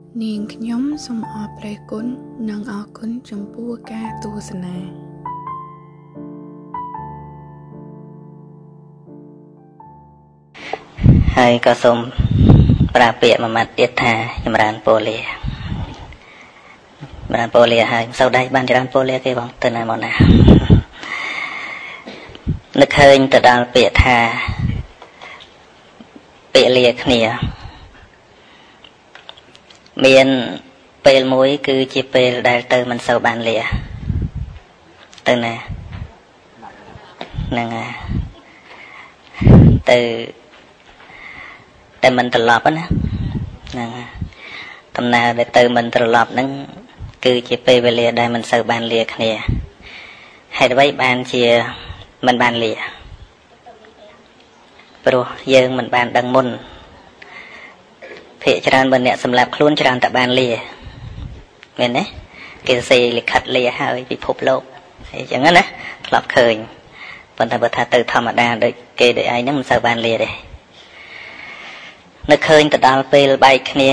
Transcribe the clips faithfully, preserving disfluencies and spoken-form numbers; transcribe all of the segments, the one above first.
នាងខ្ញុំសូមអរព្រះគុណនិងអរគុណចំពោះការទស្សនាហើយក៏សូមប្រាពាក្យមួយម៉ាត់ទៀតថាចម្រើនពរលាចម្រើនពរលាហើយមិនសូវដែរបានចម្រើនពរលាគេបងទៅណាមកណានឹកឃើញទៅដល់ពាក្យថាពាក្យលាគ្នាមានពេលមួយគឺជាពេលដែលទៅមិនសូវបានលាទៅណាហ្នឹងហើយទៅតែមិនត្រឡប់ណាហ្នឹងដំណើរដែលទៅមិនត្រឡប់ហ្នឹងគឺជាពេលវេលាដែលមិនសូវបានលាគ្នាហេតុអ្វីបានជាមិនបានលាព្រោះយើងមិនបានដឹងមុនភាគច្រើនបើអ្នកសម្រាប់ខ្លួនច្រើនតែបានលាមែនទេគេសរសេរលិខិតលាហើយពិភពលោកអញ្ចឹងណាធ្លាប់ឃើញប៉ុន្តែបើថាទៅធម្មតាដូចគេដូចឯងហ្នឹងមិនសូវបានលាទេនៅឃើញទៅដល់ពេលបែកគ្នា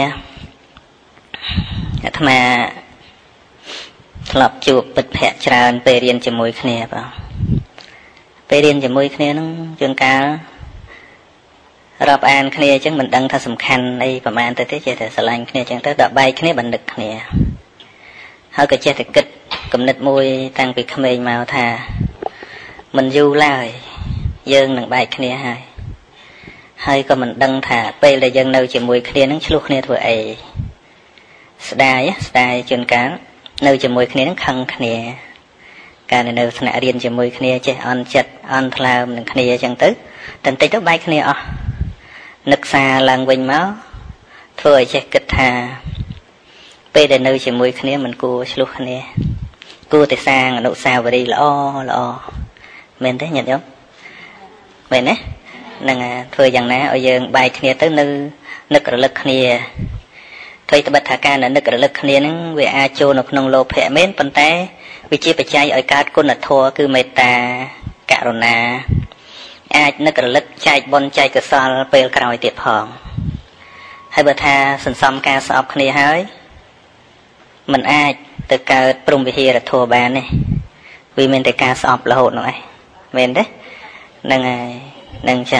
អាត្មាធ្លាប់ជួបពិតភ័ក្រច្រើនពេលរៀនជាមួយគ្នាបងពេលរៀនជាមួយគ្នាហ្នឹងជួនកាលរាប់អានគ្នាអញ្ចឹងមិនដឹងថាសំខាន់អីប្រហែលទៅទេចេះតែស្រឡាញ់គ្នាអញ្ចឹងទៅដល់បែកគ្នាបណ្ឌិតគ្នាហើយក៏ចេះតែគិតគំនិតមួយតាំងពីក្មេងមកថាមិនយូរឡើយយើងនឹងបែកគ្នាហើយហើយក៏មិនដឹងថាពេលដែលយើងនៅជាមួយគ្នានឹងឆ្លោះគ្នាធ្វើអីស្ដាយស្ដាយជួនកាលនៅជាមួយគ្នានឹងខឹងគ្នាកាលនៅថ្នាក់រៀនជាមួយគ្នាចេះអន់ចិត្តអន់ថ្លើមនឹងគ្នាអញ្ចឹងទៅតែបន្តិចទៅបែកគ្នាអស់នឹកសារឡើងវិញមកធ្វើឲ្យចេះគិតថាពេលដែលនៅជាមួយគ្នាមិនគួរឆ្លោះគ្នាគួរតែសាងអនុស្សាវរីយ៍ល្អល្អមែនទេញាតិញោមមែនទេនឹងធ្វើយ៉ាងណាឲ្យយើងបែកគ្នាទៅនៅនឹករលឹកគ្នាថ្មីត្បិតថាការនឹករលឹកគ្នានឹងវាអាចចូលនៅក្នុងលោភៈមែនប៉ុន្តែវាជាបច្ច័យឲ្យកើតគុណធម៌គឺមេត្តាករុណាអាចនឹករលឹកចែកបុណ្យចែកកុសលពេលក្រោយទៀតផងហើយបើថាសន្សំការស្អប់គ្នាហើយมันអាចទៅកើតព្រំវិហារធម៌បានទេវាមានតែការស្អប់រហូតនោះឯងមែនទេហ្នឹងហើយនឹងចឹង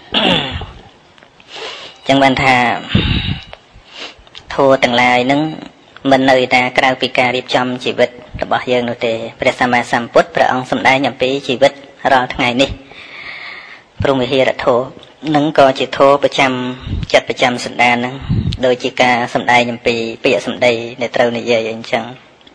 ចឹងបានថាធម៌ទាំងឡាយហ្នឹងមិននៅតែក្រៅពីការរៀបចំជីវិតរបស់យើងនោះទេព្រះសម្មាសម្ពុទ្ធព្រះអង្គសម្ដែងអំពីជីវិតរាល់ថ្ងៃនេះព្រមវិហារធម៌នឹងក៏ជាធម៌ប្រចាំចិត្តប្រចាំសន្តានហ្នឹងដូចជាការសម្ដែងអំពីពាក្យសម្ដីដែលត្រូវនិយាយអញ្ចឹង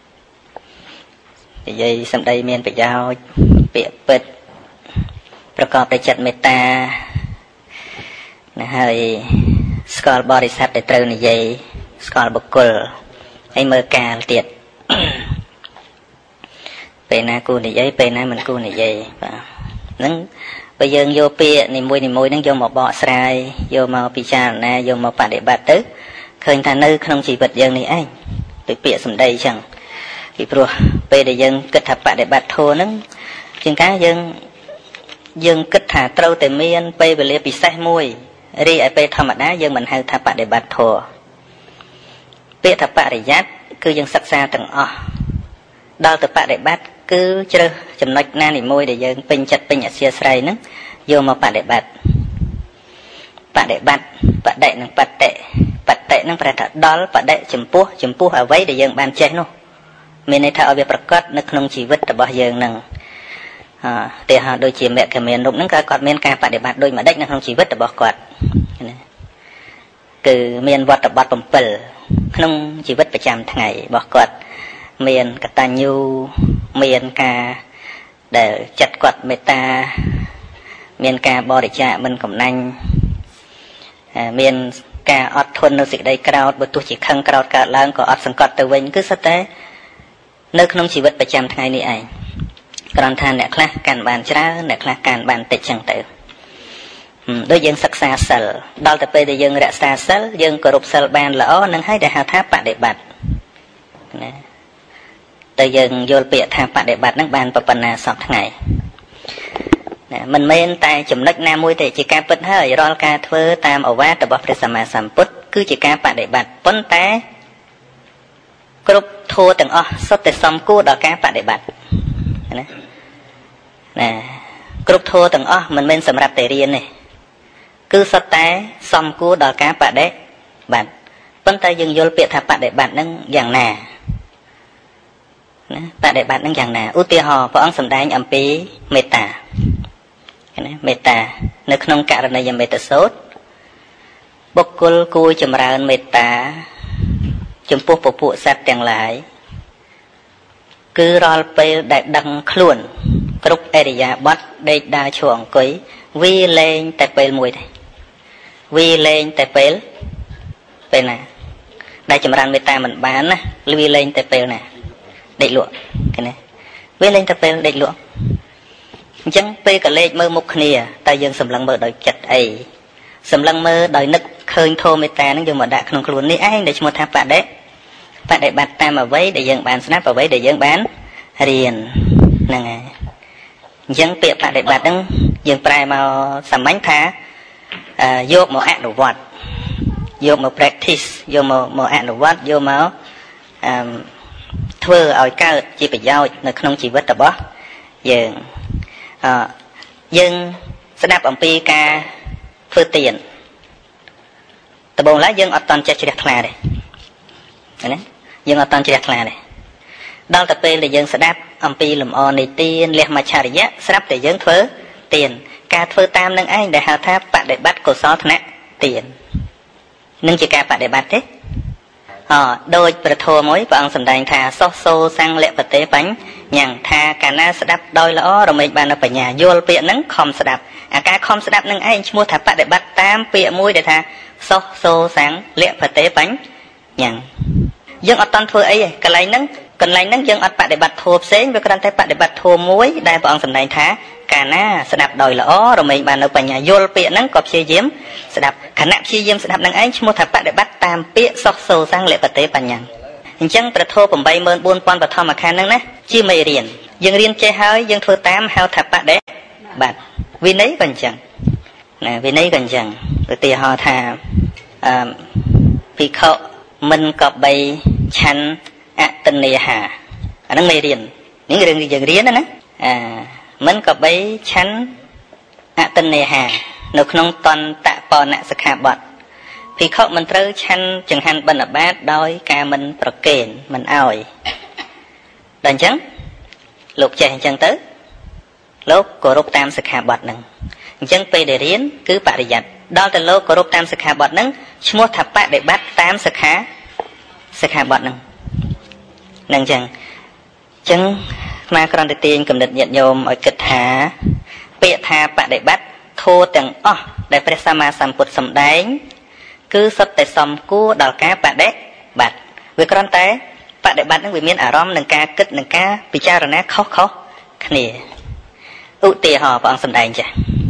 និយាយសម្ដីមានប្រយោជន៍ពាក្យពិតប្រកបដោយចិត្តមេត្តាណាហើយស្គាល់បរិស័ទដែលត្រូវនិយាយស្គាល់បុគ្គលហើយមើលកាលទៀតពេលណាគួរនិយាយពេលណាមិនគួរនិយាយបាទហ្នឹងបើយើងយកពាក្យនីមួយនីមួយហ្នឹងយកមកបកស្រាយយកមកពិចារណាយកមកបដិបត្តិទៅឃើញថានៅក្នុងជីវិតយើងនេះឯងដូចពាក្យសម្ដីអញ្ចឹងពីព្រោះពេលដែលយើងគិតថាបដិបត្តិធម៌ហ្នឹងជាងកាយើងយើងគិតថាត្រូវតែមានពេលវេលាពិសេសមួយរីឯពេលធម្មតាយើងមិនហៅថាបដិបត្តិធម៌ពាក្យថាបរិយ័តគឺយើងសិក្សាទាំងអស់ដល់ទៅបដិបត្តិគឺជ្រើសចំណុចណានីមួយដែលយើងពេញចិត្តពេញអធ្យាស្រ័យហ្នឹងយកមកបដិបត្តិបដិបត្តិបដិនិងបតិបតិនឹងប្រែថាដល់បដិចំពោះចំពោះអ្វីដែលយើងបានចេះនោះមានន័យថាឲ្យវាប្រកបនៅក្នុងជីវិតរបស់យើងហ្នឹងអឺតែហៅដូចជាមគ្គមានរូបហ្នឹងក៏គាត់មានការបដិបត្តិដូចម្ដេចនៅក្នុងជីវិតរបស់គាត់ណាគឺមានវត្តបត្តិbảyក្នុងជីវិតប្រចាំថ្ងៃរបស់គាត់មានកតញ្ញូមានការដែលចិត្តគាត់មេត្តាមានការបរិច្ចាគមិនកំណាញ់មានការអត់ធន់នៅសេចក្តីក្រោធបើទោះជាខឹងក្រោធកើតឡើងក៏អត់សង្កត់ទៅវិញគឺសុទ្ធតែនៅក្នុងជីវិតប្រចាំថ្ងៃនេះឯងគ្រាន់ថាអ្នកខ្លះកាន់បានច្រើនអ្នកខ្លះកាន់បានតិចចឹងទៅដូចយើងសិក្សាសិលដល់ទៅពេលដែលយើងរក្សាសិលយើងគោរពសិលបានល្អនឹងហើយដែលហៅថាបដិបត្តិណាតែយើងយល់ពាក្យថាបដិបត្តិហ្នឹងបានប៉ុណ្ណាសពថ្ងៃណាមិនមែនតែចំណុចណាមួយទេជាការពិតហើយរាល់ការធ្វើតាមឱវាទរបស់ព្រះសម្មាសម្ពុទ្ធគឺជាការបដិបត្តិប៉ុន្តែគ្រប់ធัวទាំងអស់សុទ្ធតែសំគួរដល់ការបដិបត្តិណាណាគ្រប់ធัวទាំងអស់មិនមែនសម្រាប់តែរៀនទេគឺសុទ្ធតែសំគួរដល់ការបដិបត្តិប៉ុន្តែយើងយល់ពាក្យថាបដិបត្តិហ្នឹងយ៉ាងណាណាបដិបត្តិហ្នឹងយ៉ាងណាឧទាហរណ៍ព្រះអង្គសម្ដែងអំពីមេត្តាណាមេត្តានៅក្នុងករណីយមេត្តាសូត្របុគ្គលគួរចម្រើនមេត្តាចំពោះពពួកសត្វទាំងឡាយគឺរាល់ពេលដែលដឹងខ្លួនគ្រប់អរិយាបថដេកដើរឈរអង្គុយវាលែងតែពេលមួយទេវាលែងតែពេលពេលណាដែលចម្រើនមេត្តាមិនបានណាវាលែងតែពេលណាដេកលក់ឃើញទេវាលែងតែពេលដេកលក់អញ្ចឹងពេលកលេចមើលមុខគ្នាតែយើងសម្លឹងមើលដោយចិត្តអីសម្លឹងមើលដោយនឹកឃើញធម៌មេត្តានឹងយកមកដាក់ក្នុងខ្លួននេះឯងដែលឈ្មោះថាបដិបដិបត្តិតាមអ្វីដែលយើងបានស្ដាប់អ្វីដែលយើងបានរៀនហ្នឹងហើយអញ្ចឹងពាក្យបដិបត្តិហ្នឹងយើងប្រែមកសាមញ្ញថាយកមកអនុវត្តយកមក practice យកមកមកអនុវត្តយកមកអឺធ្វើឲ្យកើតជាប្រយោជន៍នៅក្នុងជីវិតរបស់យើងអឺយើងស្ដាប់អំពីការធ្វើទានដំបូងឡើយយើងអត់តន់ចេះជ្រះថ្លាទេណាយើងអត់តន់ជ្រះថ្លាទេដល់តែពេលដែលយើងស្ដាប់អំពីលំអនៃទានលះមច្ឆរិយៈស្រាប់តែយើងធ្វើទានការធ្វើតាមនឹងឯងដែលហៅថាបដិបត្តិកុសលធនៈទាននឹងជាការបដិបត្តិទេអដូចព្រះធម៌មួយព្រះអង្គសម្ដែងថាសុសោសង្ឃលពតេបញ្ញ៉ាំងថាកាលណាស្ដាប់ដោយល្អរមែងបាននៅបញ្ញាយល់ពាក្យហ្នឹងខំស្ដាប់អាការខំស្ដាប់នឹងឯងឈ្មោះថាបដិបត្តិតាមពាក្យមួយដែលថាសុសោសង្ឃលពតេបញ្ញ៉ាំងយើងអត់តន់ធ្វើអីទេកន្លែងហ្នឹងកន្លែងហ្នឹងយើងអត់បដិបត្តិធម៌ផ្សេងវាគ្រាន់តែបដិបត្តិធម៌មួយដែលព្រះអង្គសម្ដែងថាកាលណាស្ដាប់ដោយល្អរមែងបាននៅបញ្ញាយល់ពាក្យហ្នឹងក៏ព្យាយាមស្ដាប់ខណៈព្យាយាមស្ដាប់នឹងឯងឈ្មោះថាបដិបត្តិតាមពាក្យសុសោសង្ឃលពតេបញ្ញ៉ាំងអញ្ចឹងព្រះធម៌ eight four thousand បឋមខណ្ឌហ្នឹងណាជាមេរៀនយើងរៀនចេះហើយយើងធ្វើតាមហៅថាបដិបត្តិវិន័យក៏អញ្ចឹងណាវិន័យក៏អញ្ចឹងឧទាហរណ៍ថាអឺភិក្ខុមិនក៏បីឆាន់អតនេហាអាហ្នឹងមេរៀននេះរឿងយើងរៀនណាអាមិនក៏បីឆាន់អតនេហានៅក្នុងតន្តបនៈសិក្ខាបទភិក្ខុមិនត្រូវឆាន់ចង្ហាន់បិណ្ឌបាតដោយការមិនប្រគេនមិនអោយដល់អញ្ចឹងលោកចេះអញ្ចឹងទៅលោកគោរពតាមសិក្ខាបទហ្នឹងអញ្ចឹងពេលដែលរៀនគឺបរិយ័តដល់តែលោកគោរពតាមសិក្ខាបទហ្នឹងឈ្មោះថាបដិបត្តិតាមសិក្ខាសិក្ខាបទហ្នឹងហ្នឹងអញ្ចឹងអញ្ចឹងស្មាក្រន្តទាញកំណត់ញាតិញោមឲ្យគិតថាពាក្យថាបដិបត្តិធម៌ទាំងអស់ដែលព្រះសម្មាសម្ពុទ្ធសម្ដែងគឺសុទ្ធតែសំគួរដល់ការបដិបត្តិវាគ្រាន់តែបដិបត្តិនឹងវាមានអារម្មណ៍នឹងការគិតនឹងការពិចារណាខុសខុសគ្នាឧទាហរណ៍ព្រះអង្គសម្ដែងចាស់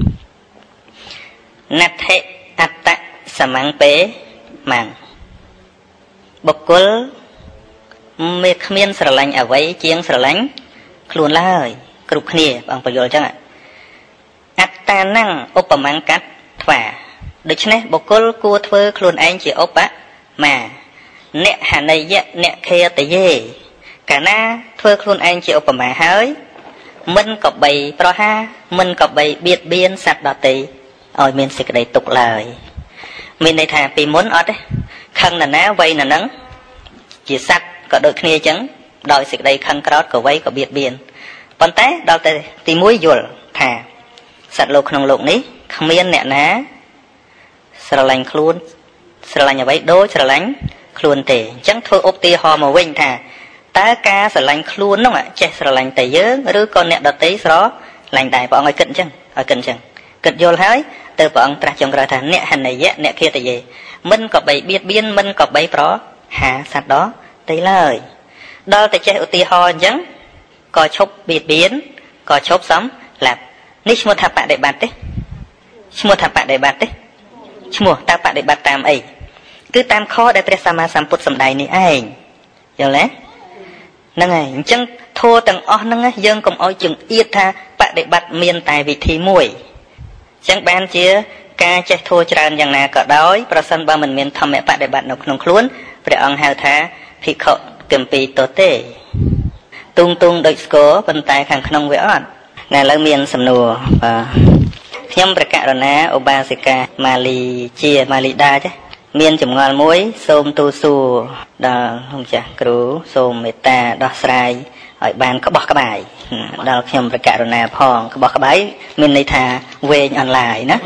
ណដ្ឋិអត្តសមង្ពេម៉ាំងបុគ្គលមានគ្មានស្រឡាញ់អ្វីជាងស្រឡាញ់ខ្លួនឡើយគ្រប់គ្នាបងបញ្យល់អញ្ចឹងអត្តានំឧបមង្កត្វាដូច្នេះបុគ្គលគួរធ្វើខ្លួនឯងជាឧបមាអ្នកហណីយៈអ្នកខេតយេកាលណាធ្វើខ្លួនឯងជាឧបមាហើយមិនក៏បីប្រហាមិនក៏បីបៀតបៀនសត្វដទៃឲ្យមានសេចក្តីទុក្ខឡើយមានន័យថាពីមុនអត់ទេខឹងណាណាវ័យណានឹងជាសត្វក៏ដូចគ្នាអញ្ចឹងដោយសេចក្តីខឹងក្រោធក៏វ័យក៏បៀតបៀនប៉ុន្តែដល់តែទីមួយយល់ថាសត្វលោកក្នុងលោកនេះគ្មានអ្នកណាស្រឡាញ់ខ្លួនស្រឡាញ់អ្វីដូចស្រឡាញ់ខ្លួនទេអញ្ចឹងធ្វើឧទាហរណ៍មកវិញថាតើការស្រឡាញ់ខ្លួននោះចេះស្រឡាញ់តែយើងឬក៏អ្នកដទៃស្រឡាញ់ដែរព្រះអង្គឲ្យគិតអញ្ចឹងឲ្យគិតអញ្ចឹងគិតយល់ហើយទៅព្រះអង្គត្រាស់ចុងក្រោយថាអ្នកហណយៈអ្នកខេតយេមិនក៏បីបៀតបៀនមិនក៏បីប្រហាសត្វដទៃឡើយដល់តែចេះឧទាហរណ៍អញ្ចឹងក៏ឈប់បៀតបៀនក៏ឈប់សំឡាប់នេះឈ្មោះថាបដិបត្តិទេឈ្មោះថាបដិបត្តិទេឈ្មោះតើបដិបត្តិតាមអីគឺតាមខដែលព្រះសម្មាសម្ពុទ្ធសម្ដែងនេះឯងយល់ទេហ្នឹងហើយអញ្ចឹងធម៌ទាំងអស់ហ្នឹងយើងកុំអោយចង្អៀតថាបដិបត្តិមានតែវិធីមួយអញ្ចឹងបានជាការចេះធម៌ច្រើនយ៉ាងណាក៏ដោយប្រសិនបើមិនមានធម្មបដិបត្តិនៅក្នុងខ្លួនព្រះអង្គហៅថាភិក្ខុ cầm pi tổ tê tung tung đôi score bên tai khang khong với ớt nè lỡ miền sầm nùa và nhâm bạc cạ rồi nè Obasika Mali chia Mali đa chứ miền chủng ngon muối xôm tu su đào không chả cứu xôm meta đào sài ở bàn có bọc cái bài đào nhâm bạc cạ rồi nè phong có bọc cái bài miền này thà về online nè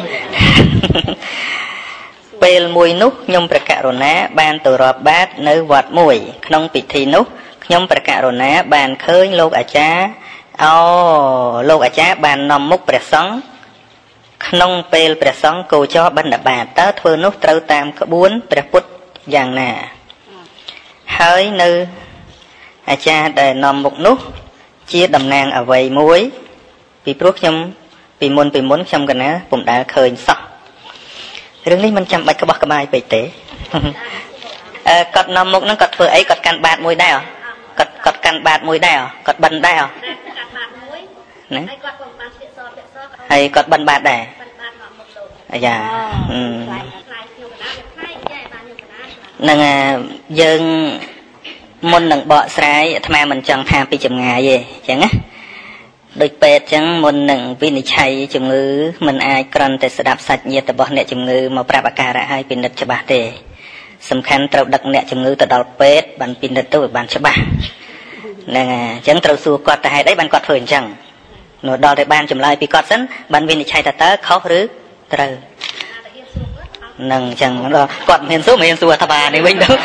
pel mùi nút nhâm bạc cạ rồi nè bàn từ rọp bát nơi vọt mùi không bị thi nút nhâm bạc cạ rồi nè bàn khơi lô à cha ô lô à cha bàn nằm múc bẹt sóng không pel bẹt sóng cô cho ban đập bàn ta thưa nút trâu tam có bốn bẹt put dạng nè hơi nơi à cha để nằm một nút chia đầm nàng ở vầy muối vì bút nhâm vì muốn vì muốn trong cái ná cũng đã khơi sọរឿងនេះមិនចាំបាច់ក្បោះក្បាយពេកទេអឺគាត់នាំមុខហ្នឹងគាត់ធ្វើអីគាត់កាន់បាតមួយដែរគាត់គាត់កាន់បាតមួយដែរគាត់បិណ្ឌដែរកាន់បាតមួយណាហើយគាត់ក៏បានស្លៀកសពាក់សហើយគាត់បិណ្ឌបាតដែរបិណ្ឌបាតមកមុខលោកអាយ៉ាអឺខ្លាយខ្ញុំកណ្ដាលខ្លាយចែបានខ្ញុំកណ្ដាលហ្នឹងយើងមុននឹងបកស្រាយអាត្មាមិនចង់ថាពីចម្ងាយទេអញ្ចឹងណាដូចពេទ្យចឹងមុននឹងវិនិច្ឆ័យជំងឺមិនអាចគ្រាន់តែស្ដាប់សាច់ញាតិរបស់អ្នកជំងឺមកប្រាប់អាការៈឲ្យពិនិត្យច្បាស់ទេសំខាន់ត្រូវដឹកអ្នកជំងឺទៅដល់ពេទ្យបានពិនិត្យទៅឲ្យបានច្បាស់ហ្នឹងហើយអញ្ចឹងត្រូវសួរគាត់ទៅហេតុអីបានគាត់ធ្វើអញ្ចឹងនោះដល់តែបានចម្លើយពីគាត់សិនបានវិនិច្ឆ័យថាតើខុសឬត្រូវហ្នឹងអញ្ចឹងគាត់មិនហ៊ានសួរមិនហ៊ានសួរថាបាននេះវិញទៅ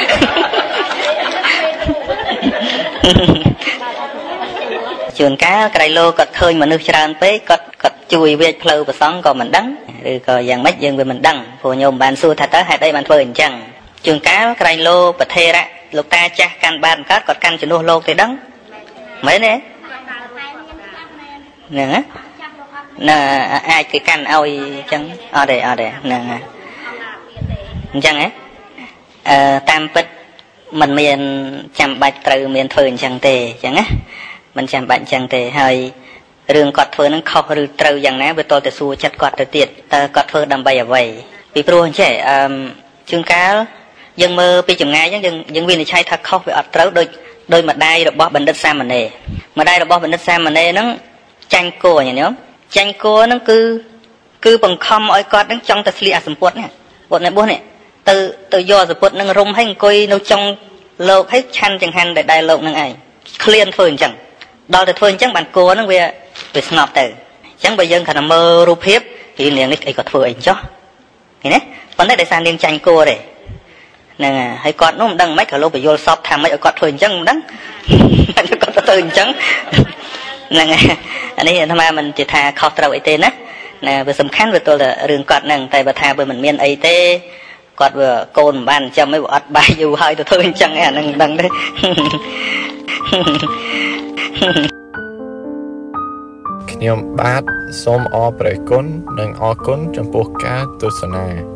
ជួនកាលក្រៃលោគាត់ឃើញមនុស្សច្រើនពេកគាត់គាត់ជួយវាចផ្លូវប្រសង់ក៏មិនដឹងឬក៏យ៉ាងម៉េចយើងវាមិនដឹងព្រោះញោមបានសួរថាតើហេតុអីបានធ្វើអញ្ចឹងជួនកាលក្រៃលោប្រធេរៈលោកតាចាស់កាន់បានកើតគាត់កាន់ជំនួសលោកទេដឹងមែនទេហ្នឹងណាអាចគេកាន់ឲ្យអញ្ចឹងអត់ទេអត់ទេហ្នឹងអញ្ចឹងហ៎អឺតាមពិតមិនមានចាំបាច់ត្រូវមានធ្វើអញ្ចឹងទេអញ្ចឹងណាមិនចាំបាច់អញ្ចឹងទេហើយរឿងគាត់ធ្វើនឹងខុសឬត្រូវយ៉ាងណាវាតតែសួរចិត្តគាត់ទៅទៀតតើគាត់ធ្វើដើម្បីអ្វីពីព្រោះអញ្ចឹងអឺជួនកាលយើងមើលពីចម្ងាយអញ្ចឹងយើងយើងវិនិច្ឆ័យថាខុសវាអត់ត្រូវដូចដោយម្ដាយរបស់បណ្ឌិតសាមណេរម្ដាយរបស់បណ្ឌិតសាមណេរហ្នឹងចាញ់គោញ៉ឹងចាញ់គោហ្នឹងគឺគឺបង្ខំឲ្យគាត់ហ្នឹងចង់ទៅស្លៀកអាសម្ពុតនេះពុតនេះបោះនេះទៅទៅយកសម្ពុតហ្នឹងរុំឲ្យអង្គុយនៅចុងលោកឲ្យឆាន់ចង្ហាន់ដែលលោកហ្នឹងឯងឃ្លានធ្វើអញ្ចឹងដល់ទៅធ្វើអញ្ចឹងបានគោហ្នឹងវាវាស្ងប់ទៅអញ្ចឹងបើយើងគ្រាន់តែមើលរូបភាពពីនាងនេះអីគាត់ធ្វើអីចុះឃើញទេប៉ុន្តែដោយសារនាងចាញ់គោទេហ្នឹងហើយគាត់នោះមិនដឹងមិនក៏លោកបញ្យល់សពថាមិនឲ្យគាត់ធ្វើអញ្ចឹងមិនដឹងគាត់ទៅធ្វើអញ្ចឹងហ្នឹងអានេះអាត្មាមិនជាថាខុសត្រូវអីទេណាណាវាសំខាន់វាទល់តែរឿងគាត់ហ្នឹងតែបើថាវាមិនមានអីទេគាត់វាកូនមិនបានចាំអីវាអត់បាយយូរហើយទៅធ្វើអញ្ចឹងអាហ្នឹងមិនដឹងទេខ្ញុំបាទសូមអរព្រគុណនិងអរគុណចំពោះការទស្សនា